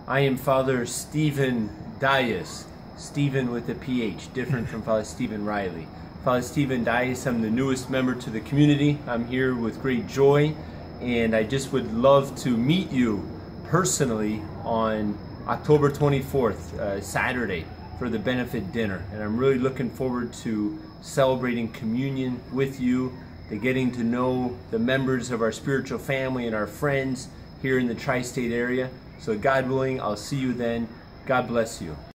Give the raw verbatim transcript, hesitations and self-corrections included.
I am Father Stephen Dyas, Stephen with a P H, different from Father Stephen Riley. Father Stephen Dyas, I'm the newest member to the community. I'm here with great joy, and I just would love to meet you personally on October twenty-fourth, uh, Saturday, for the benefit dinner. And I'm really looking forward to celebrating communion with you, to getting to know the members of our spiritual family and our friends here in the tri-state area. So God willing, I'll see you then. God bless you.